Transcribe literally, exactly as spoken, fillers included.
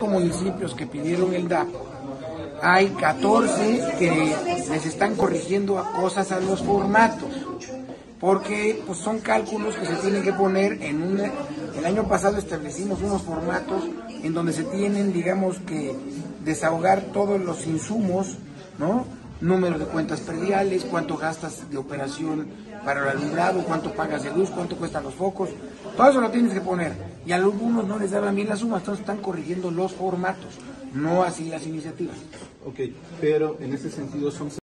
Municipios que pidieron el D A P, hay catorce que les están corrigiendo a cosas a los formatos, porque pues, son cálculos que se tienen que poner en un... El año pasado establecimos unos formatos en donde se tienen, digamos, que desahogar todos los insumos, ¿no? Número de cuentas prediales, cuánto gastas de operación para el alumbrado, cuánto pagas de luz, cuánto cuestan los focos, todo eso lo tienes que poner. Y a algunos no les daban bien las sumas, entonces están corrigiendo los formatos, no así las iniciativas. Ok, pero en ese sentido son